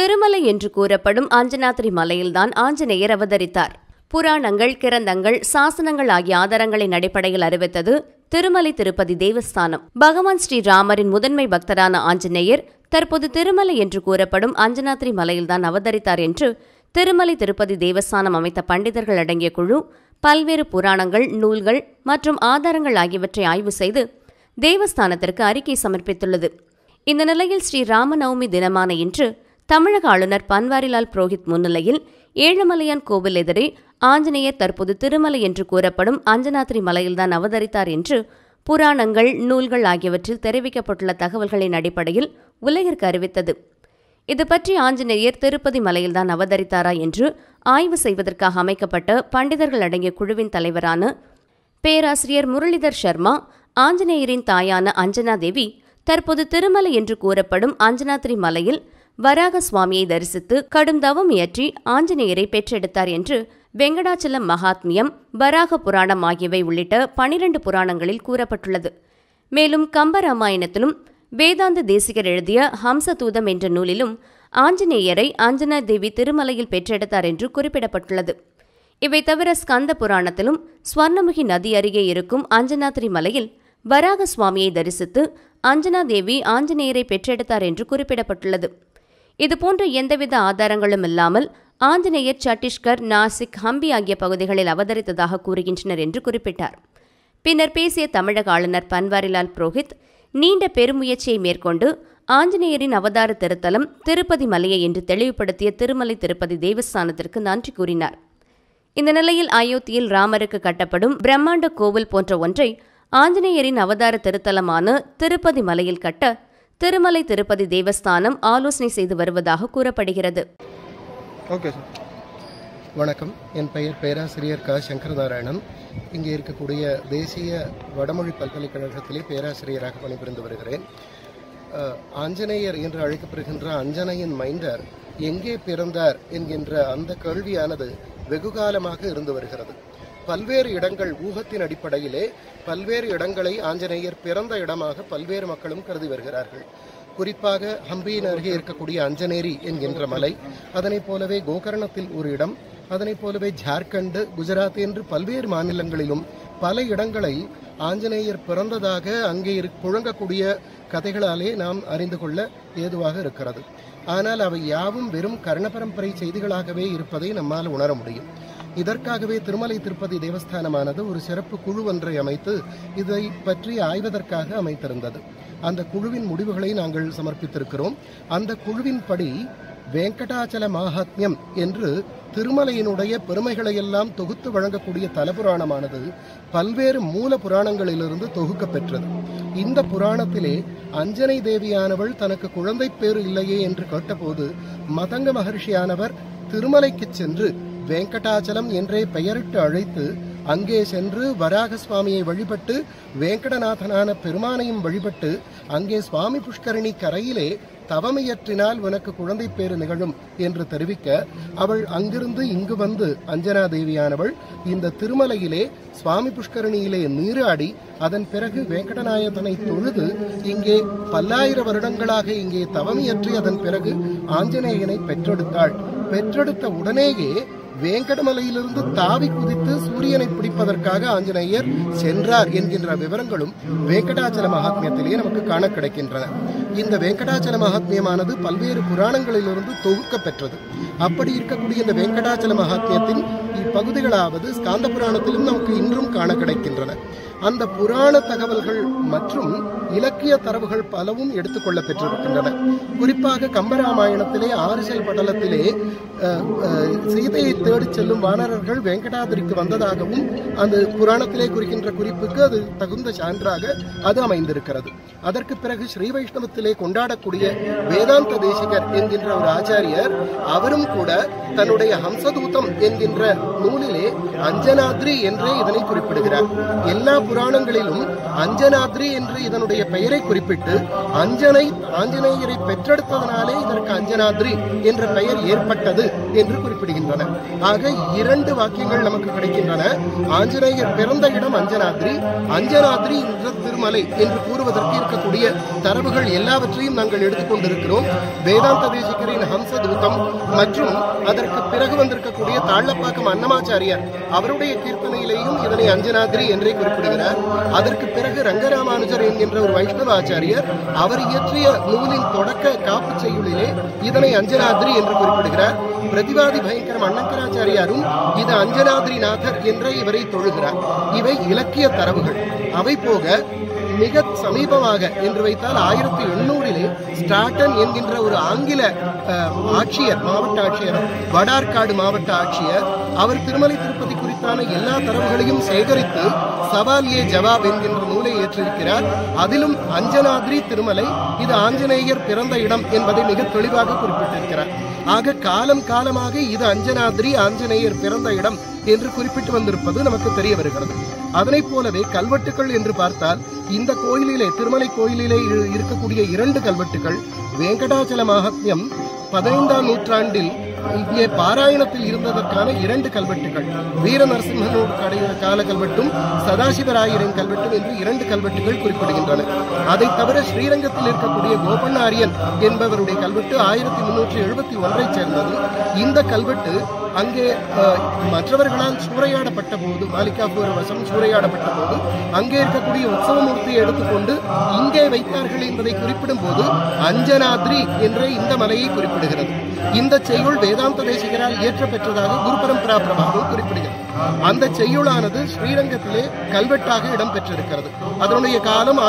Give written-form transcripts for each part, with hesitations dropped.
திருமலை என்று கூறப்படும் அஞ்சனாத்ரி மலையில்தான் ஆஞ்சநேயர் அவதரித்தார். புராணங்கள், கிரந்தங்கள், சாசனங்கள் ஆகிய ஆதாரங்களின் அடிப்படையில் அறிவித்தது திருமலை திருப்பதி தேவஸ்தானம். பகவான் ஸ்ரீராமரின் முதன்மை பக்தரான ஆஞ்சநேயர் தற்போது திருமலை என்று கூறப்படும் அஞ்சனாத்ரி மலையில்தான் அவதரித்தார் என்று திருமலை திருப்பதி தேவஸ்தானம் அமைத்த பண்டிதர்கள் அடங்கிய குழு பல்வேறு புராணங்கள், நூல்கள் மற்றும் ஆதாரங்கள் ஆகியவற்றை ஆய்வு செய்து தேவஸ்தானத்திற்கு அறிக்கை சமர்ப்பித்துள்ளது. இந்த நிலையில் ஸ்ரீராமநவமி தினமான இன்று தமிழக ஆளுநர் பன்வாரிலால் புரோஹித் முன்னிலையில் ஏழுமலையான் கோவில் எதிரே ஆஞ்சநேயர் தற்போது திருமலை என்று கூறப்படும் அஞ்சனாத்ரி மலையில்தான் அவதரித்தார் என்று புராணங்கள், நூல்கள் ஆகியவற்றில் தெரிவிக்கப்பட்டுள்ள தகவல்களின் அடிப்படையில் உலகிற்கு அறிவித்தது. இதுபற்றி ஆஞ்சநேயர் திருப்பதி மலையில்தான் அவதரித்தாரா என்று ஆய்வு செய்வதற்காக அமைக்கப்பட்ட பண்டிதர்கள் அடங்கிய குழுவின் தலைவரான பேராசிரியர் முரளிதர் சர்மா, ஆஞ்சநேயரின் தாயான அஞ்சனா தேவி தற்போது திருமலை என்று கூறப்படும் அஞ்சனாத்ரி மலையில் வராக சுவாமியை தரிசித்து கடும் தவம் இயற்றி ஆஞ்சநேயரை பெற்றெடுத்தார் என்று வெங்கடாச்சலம் மகாத்மியம், வராக புராணம் ஆகியவை உள்ளிட்ட 12 புராணங்களில் கூறப்பட்டுள்ளது. மேலும் கம்பராமாயணத்திலும் வேதாந்த தேசிகர் எழுதிய ஹம்சதூதம் என்ற நூலிலும் ஆஞ்சநேயரை அஞ்சனா தேவி திருமலையில் பெற்றெடுத்தார் என்று குறிப்பிடப்பட்டுள்ளது. இவை தவிர ஸ்கந்த புராணத்திலும் ஸ்வர்ணமுகி நதி அருகே இருக்கும் அஞ்சனாத்ரி மலையில் வராக சுவாமியை தரிசித்து அஞ்சனா தேவி ஆஞ்சநேயரை பெற்றெடுத்தார் என்று குறிப்பிடப்பட்டுள்ளது. இதுபோன்ற எந்தவித ஆதாரங்களும் இல்லாமல் ஆஞ்சநேயர் சத்தீஸ்கர், நாசிக், ஹம்பி ஆகிய பகுதிகளில் அவதரித்ததாக கூறுகின்றனர் என்று குறிப்பிட்டார். பின்னர் பேசிய தமிழக ஆளுநர் பன்வாரிலால் புரோஹித் நீண்ட பெருமுயற்சியை மேற்கொண்டு ஆஞ்சநேயரின் அவதார திருத்தலம் திருப்பதி மலையை என்று தெளிவுபடுத்திய திருமலை திருப்பதி தேவஸ்தானத்திற்கு நன்றி கூறினார். இந்த நிலையில் அயோத்தியில் ராமருக்கு கட்டப்படும் பிரம்மாண்ட கோவில் போன்ற ஒன்றை ஆஞ்சநேயரின் அவதார திருத்தலமான திருப்பதி மலையில் கட்ட திருமலை திருப்பதி தேவஸ்தானம் ஆலோசனை செய்து வருவதாக கூறப்படுகிறது. வணக்கம், என் பெயர் பேராசிரியர் க. சங்கரநாராயணன். இங்கே இருக்கக்கூடிய தேசிய வடமொழி பல்கலைக்கழகத்திலே பேராசிரியராக பணிபுரிந்து வருகிறேன். ஆஞ்சநேயர் என்று அழைக்கப்படுகின்ற அஞ்சனையின் மைந்தர் எங்கே பிறந்தார் என்கின்ற அந்த கேள்வியானது வெகுகாலமாக இருந்து வருகிறது. பல்வேறு இடங்கள் ஊகத்தின் அடிப்படையிலே பல்வேறு இடங்களை ஆஞ்சநேயர் பிறந்த இடமாக பல்வேறு மக்களும் கருதி வருகிறார்கள். குறிப்பாக ஹம்பியின் அருகே இருக்கக்கூடிய அஞ்சனேரி என்கின்ற மலை, அதனைப் போலவே கோகர்ணத்தில் ஒரு இடம், அதனைப் போலவே ஜார்க்கண்ட், குஜராத் என்று பல்வேறு மாநிலங்களிலும் பல இடங்களை ஆஞ்சநேயர் பிறந்ததாக அங்கே புழங்கக்கூடிய கதைகளாலே நாம் அறிந்து கொள்ள ஏதுவாக இருக்கிறது. ஆனால் அவை யாவும் வெறும் கர்ண பரம்பரை செய்திகளாகவே இருப்பதை நம்மால் உணர முடியும். இதற்காகவே திருமலை திருப்பதி தேவஸ்தானமானது ஒரு சிறப்பு குழு ஒன்றை அமைத்து இதை பற்றி ஆய்வதற்காக அமைத்திருந்தது. அந்த குழுவின் முடிவுகளை நாங்கள் சமர்ப்பித்திருக்கிறோம். அந்த குழுவின்படி வெங்கடாச்சல மகாத்மியம் என்று திருமலையினுடைய பெருமைகளை எல்லாம் தொகுத்து வழங்கக்கூடிய தலபுராணமானது பல்வேறு மூல புராணங்களிலிருந்து தொகுக்க பெற்றது. இந்த புராணத்திலே அஞ்சனை தேவியானவள் தனக்கு குழந்தை பேறு இல்லையே என்று கேட்டபோது மதங்க மகர்ஷியானவர் திருமலைக்கு சென்று வெங்கடாச்சலம் என்றே பெயரிட்டு அழைத்து அங்கே சென்று வராக சுவாமியை வழிபட்டு வேங்கடநாதனான பெருமானையும் வழிபட்டு அங்கே சுவாமி புஷ்கரணி கரையிலே தவமியற்றினால் உனக்கு குழந்தை பேறு நிகழும் என்று தெரிவிக்க அவள் அங்கிருந்து இங்கு வந்து அஞ்சனா தேவியானவள் இந்த திருமலையிலே சுவாமி புஷ்கரணியிலே நீராடி அதன் பிறகு வேங்கடநாயகனை தொழுது இங்கே பல்லாயிர வருடங்களாக இங்கே தவமியற்றி அதன் பிறகு ஆஞ்சநேயனை பெற்றெடுத்தாள். பெற்றெடுத்த உடனேயே வேங்கடமலையிலிருந்து தாவி குதித்து சூரியனை பிடிப்பதற்காக ஆஞ்சநேயர் சென்றார் என்கின்ற விவரங்களும் வேங்கடாச்சல மகாத்மியத்திலேயே நமக்கு காண கிடைக்கின்றன. இந்த வேங்கடாச்சல மகாத்மியமானது பல்வேறு புராணங்களிலிருந்து தொகுக்க பெற்றது. அப்படி இருக்கக்கூடிய இந்த வேங்கடாச்சல மகாத்மியத்தின் இப்பகுதிகளாவது ஸ்காந்த புராணத்திலும் நமக்கு இன்றும் காண கிடைக்கின்றன. அந்த புராண தகவல்கள் மற்றும் இலக்கிய தரவுகள் பலவும் எடுத்துக்கொள்ள பெற்றிருக்கின்றன. குறிப்பாக கம்பராமாயணத்திலே ஆரிசல் படலத்திலே சீதையை தேடி செல்லும் வானரர்கள் வெங்கடாதிரிக்கு வந்ததாகவும் அந்த புராணத்திலே குறிக்கின்ற குறிப்புக்கு அது தகுந்த சான்றாக அது அமைந்திருக்கிறது. அதற்கு பிறகு ஸ்ரீ வைஷ்ணவத்திலே கொண்டாடக்கூடிய வேதாந்த தேசிகர் என்கின்ற ஒரு ஆச்சாரியர் அவரும் கூட தன்னுடைய ஹம்சதூதம் என்கின்ற நூலிலே அஞ்சனாத்ரி என்றே இதனை குறிப்பிடுகிறார். எல்லா புராணங்களிலும் அஞ்சனாத்ரி என்று இதனுடைய பெயரை குறிப்பிட்டு ஆஞ்சநேயரை பெற்றெடுத்ததனாலே இதற்கு அஞ்சனாத்ரி என்ற பெயர் ஏற்பட்டது என்று குறிப்பிடுகின்றனர். ஆக 2 வாக்கியங்கள் நமக்கு கிடைக்கின்றன. ஆஞ்சநேயர் பிறந்த இடம் அஞ்சனாத்ரி, அஞ்சனாத்ரி என்ற திருமலை என்று கூறுவதற்கு இருக்கக்கூடிய தரவுகள் எல்லாவற்றையும் நாங்கள் எடுத்துக்கொண்டிருக்கிறோம். வேதாந்த தேசிகரின் ஹம்சதூதம் மற்றும் அதற்கு பிறகு வந்திருக்கக்கூடிய தாழப்பாக்கம் அன்னமாச்சாரியார் அவருடைய கீர்த்தனையிலேயும் இதனை அஞ்சனாத்ரி என்றே குறிப்பிடுகிறார். அதற்கு பிறகு ரங்கராமானுஜர் என்கின்ற ஒரு வைஷ்ணவ ஆச்சாரியர் அவர் இயற்றிய நூலின் தொடக்க காப்பு செய்யுளிலே இதனை அஞ்சனாத்ரி என்று குறிப்பிடுகிறார். பிரதிவாதி பயங்கரம் அண்ணங்கராச்சாரியாரும் இது அஞ்சனாத்ரிநாதர் என்ற இவரை தொழுகிறார். இவை இலக்கிய தரவுகள். அவை போக மிக சமீபமாக என்று வைத்தால் 1800 ஸ்டாட்டன் என்கின்ற ஒரு ஆங்கில ஆட்சியர், மாவட்ட ஆட்சியர், வடார்காடு மாவட்ட ஆட்சியர், அவர் திருமலை திருப்பதி குறித்தான எல்லா தரவுகளையும் சேகரித்து சவால் ஏ ஜவாப் என்கின்ற நூலை ஏற்றிருக்கிறார். அதிலும் அஞ்சனாத்ரி திருமலை இது ஆஞ்சநேயர் பிறந்த இடம் என்பதை மிக தெளிவாக குறிப்பிட்டிருக்கிறார். ஆக காலம் காலமாக இது அஞ்சனாத்ரி, ஆஞ்சநேயர் பிறந்த இடம் என்று குறிப்பிட்டு வந்திருப்பது நமக்கு தெரிய வருகிறது. அதனை போலவே கல்வெட்டுகள் என்று பார்த்தால் இந்த கோயிலிலே, திருமலை கோயிலிலே இருக்கக்கூடிய 2 கல்வெட்டுகள் வெங்கடாச்சல மகாத்மியம் 15ஆம் நூற்றாண்டில் இங்கே பாராயணத்தில் இருந்ததற்கான 2 கல்வெட்டுகள், வீர நரசிம்மனோட கால கல்வெட்டும் சதாசிவராயரின் கல்வெட்டும் என்று 2 கல்வெட்டுகள் குறிப்பிடுகின்றன. அதை தவிர ஸ்ரீரங்கத்தில் இருக்கக்கூடிய கோபண்ணாரியன் என்பவருடைய கல்வெட்டு 1371 சேர்ந்தது. இந்த கல்வெட்டு அங்கே மற்றவர்களால் சூறையாடப்பட்ட போது, மாலிகாபுர வசம் சூறையாடப்பட்ட போது அங்கே இருக்கக்கூடிய உற்சவமூர்த்தியை எடுத்துக்கொண்டு இங்கே வைத்தார்கள் என்பதை குறிப்பிடும் போது அஞ்சனாத்ரி என்ற இந்த மலையை குறிப்பிடுகிறது. இந்த செய்யுள் வேதாந்த தேசிகரால் இயற்றப்பெற்றதாக குரு பரம்பரா பிரபாகம் குறிப்பிடுகிறது. அந்த செய்யுளானது ஸ்ரீரங்கத்திலே கல்வெட்டாக இடம்பெற்றிருக்கிறது. அதனுடைய காலம்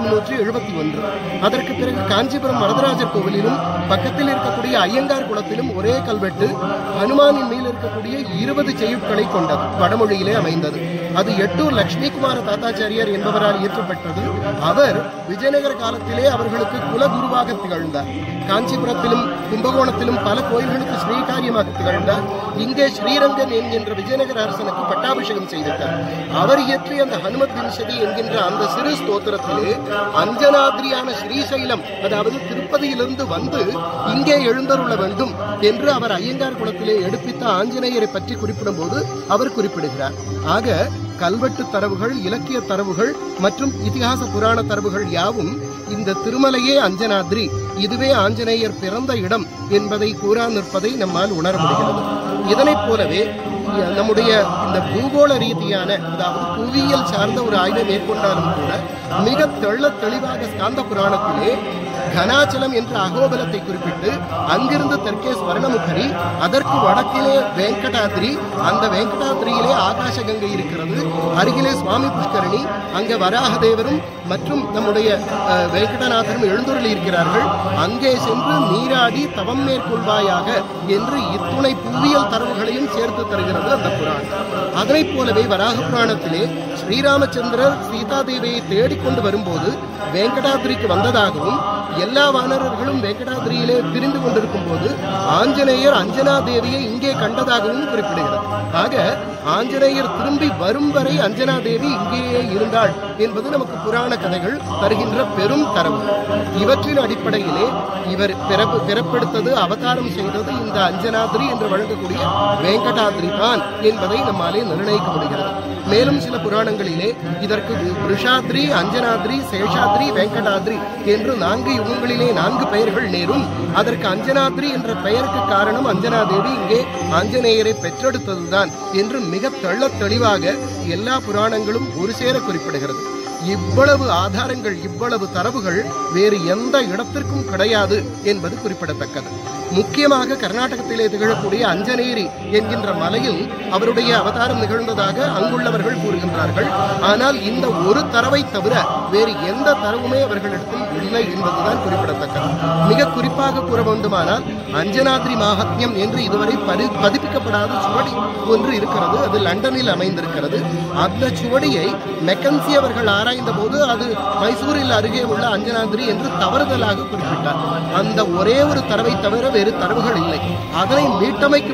1371. அதற்கு பிறகு காஞ்சிபுரம் வரதராஜர் கோவிலிலும் பக்கத்தில் இருக்கக்கூடிய ஐயங்கார் குளத்திலும் ஒரே கல்வெட்டு ஹனுமானின் மேல் இருக்கக்கூடிய 20 செய்யுட்களை கொண்டது, வடமொழியிலே அமைந்தது. அது எட்டூர் லட்சுமி குமார தாத்தாச்சாரியார் என்பவரால் இயற்றப்பட்டது. அவர் விஜயநகர காலத்திலே அவர்களுக்கு குலகுருவாக திகழ்ந்தார். காஞ்சிபுரத்திலும் கும்பகோணத்திலும் பல கோயில்களுக்கு ஸ்ரீகாரியமாக திகழ்ந்தார். இங்கே ஸ்ரீரங்கன் என்கின்ற விஜயநகர அரசனுக்கு பட்டாபிஷேகம் செய்திருக்கார். அவர் இயற்றிய அந்த ஹனுமத் விம்சதி என்கின்ற அந்த சிறு ஸ்தோத்திரத்திலே அஞ்சனாத்ரியான ஸ்ரீசைலம், அதாவது திருப்பதியிலிருந்து வந்து இங்கே எழுந்தருள வேண்டும் என்று அவர் ஐயங்கார் குளத்திலே எடுப்பித்த ஆஞ்சநேயரை பற்றி குறிப்பிடும் போது அவர் குறிப்பிடுகிறார். ஆக கல்வெட்டு தரவுகள், இலக்கிய தரவுகள் மற்றும் இதிகாச புராண தரவுகள் யாவும் இந்த திருமலையே அஞ்சனாத்ரி, இதுவே ஆஞ்சநேயர் பிறந்த இடம் என்பதை கூறா நிற்பதை நம்மால் உணர முடிகிறது. இதனைப் போலவே நம்முடைய இந்த பூகோள ரீதியான, அதாவது புவியியல் சார்ந்த ஒரு ஆய்வை மேற்கொண்டாலும் கூட மிக தெளிவாக ஸ்காந்த புராணத்திலே கனாச்சலம் என்ற அகோபலத்தை குறிப்பிட்டு அங்கிருந்து தெற்கே ஸ்வர்ணமுகரி, அதற்கு வடக்கிலே வெங்கடாத்ரி, அந்த வெங்கடாத்ரியிலே ஆகாச கங்கை இருக்கிறது, அருகிலே சுவாமி புஷ்கரணி, அங்கே வராகதேவரும் மற்றும் நம்முடைய வெங்கடநாதரும் எழுந்துருளி இருக்கிறார்கள். அங்கே சென்று நீராடி தவம் மேற்கொள்வாயாக என்று இத்துணை புவியியல் தரவுகளையும் சேர்த்து தருகிறது அந்த புராணம். அதனைப் போலவே வராக புராணத்திலே ஸ்ரீராமச்சந்திரர் சீதாதேவியை தேடிக்கொண்டு வரும்போது வெங்கடாத்ரிக்கு வந்ததாகவும், எல்லா வானரர்களும் வெங்கடாத்ரியிலே பிரிந்து கொண்டிருக்கும் போது ஆஞ்சநேயர் அஞ்சனா தேவியை இங்கே கண்டதாகவும் குறிப்பிடுகிறது. ஆக ஆஞ்சநேயர் திரும்பி வரும் வரை அஞ்சனா தேவி இங்கேயே இருந்தாள் என்பது நமக்கு புராண கதைகள் தருகின்ற பெரும் தரவு. இவற்றின் அடிப்படையிலே இவர் பிறப்பெடுத்தது, அவதாரம் செய்தது இந்த அஞ்சனாத்ரி என்று வழங்கக்கூடிய வெங்கடாத்ரி தான் என்பதை நம்மாலே நிர்ணயிக்க முடிகிறது. மேலும் சில புராணங்களிலே இதற்கு ரிஷாத்ரி, அஞ்சனாத்ரி, சேஷாத்ரி, வெங்கடாத்ரி என்று 4 யுகங்களிலே 4 பெயர்கள் நேரும். அதற்கு அஞ்சனாத்ரி என்ற பெயருக்கு காரணம் அஞ்சனாதேவி இங்கே ஆஞ்சநேயரை பெற்றெடுத்ததுதான் என்று மிக தெளிவாக எல்லா புராணங்களும் ஒரு சேர குறிப்பிடுகிறது. இவ்வளவு ஆதாரங்கள், இவ்வளவு தரவுகள் வேறு எந்த இடத்திற்கும் கிடையாது என்பது குறிப்பிடத்தக்கது. முக்கியமாக கர்நாடகத்திலே திகழக்கூடிய அஞ்சனேரி என்கின்ற மலையில் அவருடைய அவதாரம் நிகழ்ந்ததாக அங்குள்ளவர்கள் கூறுகின்றார்கள். ஆனால் இந்த ஒரு தரவை தவிர வேறு எந்த தரவுமே அவர்களிடத்தில் இல்லை என்பதுதான் குறிப்பிடத்தக்கது. மிக குறிப்பாக கூற வேண்டுமானால் அஞ்சனாத்ரி மகாத்மியம் என்று இதுவரை பதிப்பிக்கப்படாத சுவடி ஒன்று இருக்கிறது. அது லண்டனில் அமைந்திருக்கிறது. அந்த சுவடியை மெக்கன்சி அவர்கள் ஆராய்ந்த போது அது மைசூரில் அருகே உள்ள அஞ்சனாத்ரி என்று தவறுதலாக குறிப்பிட்டார். அந்த ஒரே ஒரு தரவை தவிர வேறு தரவுகள் இல்லை. அதனை மீட்டமைக்கும் போது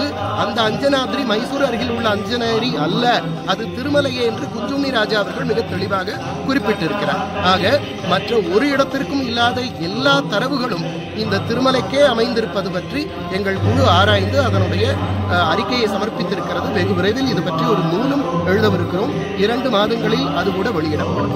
அந்த அஞ்சனாத்ரி மைசூர் அருகில் உள்ள அஞ்சனேரி அல்ல, அது திருமலையே என்று குஞ்சுண்ணி ராஜா அவர்கள் மிக தெளிவாக குறிப்பிட்டிருக்கிறார். ஆக மற்ற ஒரு இடத்திற்கும் இல்லாத எல்லா தரவுகளும் இந்த திருமலைக்கே அமைந்திருப்பது பற்றி எங்கள் குழு ஆராய்ந்து அதனுடைய அறிக்கையை சமர்ப்பித்திருக்கிறது. வெகு விரைவில் இது பற்றி ஒரு நூலும் எழுதவிருக்கிறோம். 2 மாதங்களில் அது கூட வெளியிடப்படும்.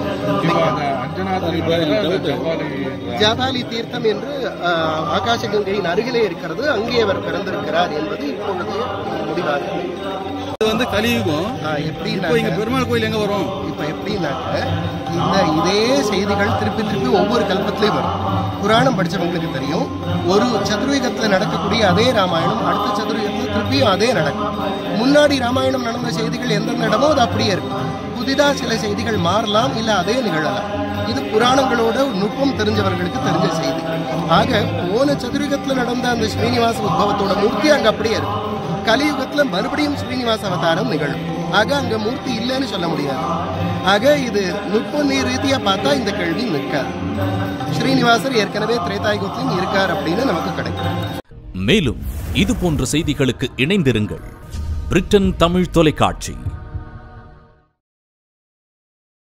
ஜபாலி தீர்த்தம் என்று ஆகாசகங்கையின் அருகிலே இருக்கிறது, அங்கே அவர் பிறந்திருக்கிறார் என்பது இப்பொழுதைய முடிவாக. கலியுகம் எப்படி பெருமாள் கோயில் எங்க வரும்? இப்ப எப்படின்னாக்க இதே செய்திகள் திருப்பி திருப்பி ஒவ்வொரு கல்பத்திலையும் வரும். புராணம் படிச்சவங்களுக்கு தெரியும், ஒரு சதுர்யுகத்துல நடக்கக்கூடிய அதே ராமாயணம் அடுத்த சதுர்யுகத்துல திருப்பியும் அதே நடக்கும். முன்னாடி ராமாயணம் நடந்த செய்திகள் எந்தெந்த இடமோ அது அப்படியே இருக்கும். புதிதா சில செய்திகள் மாறலாம், இல்ல அதே நிகழலாம். இது புராணங்களோட நுட்பம் தெரிஞ்சவர்களுக்கு தெரிஞ்ச செய்தி. ஆக போன சதுர்யுகத்துல நடந்த அந்த ஸ்ரீனிவாச உத்பவத்தோட மூர்த்தி அங்க அப்படியே இருக்கும். கலியுகத்துல மறுபடியும் ஸ்ரீனிவாச அவதாரம் நிகழும். ஆக அங்க மூர்த்தி இல்லைன்னு சொல்ல முடியாது. ஆக இது நுட்ப ரீதியா பார்த்தா இந்த கேள்வி நிற்காது. ஸ்ரீனிவாசர் ஏற்கனவே திரேதாயுகத்திலும் இருக்கார் அப்படின்னு நமக்கு கிடைக்கும். மேலும் இது போன்ற செய்திகளுக்கு இணைந்திருங்கள். பிரிட்டன் தமிழ் தொலைக்காட்சி.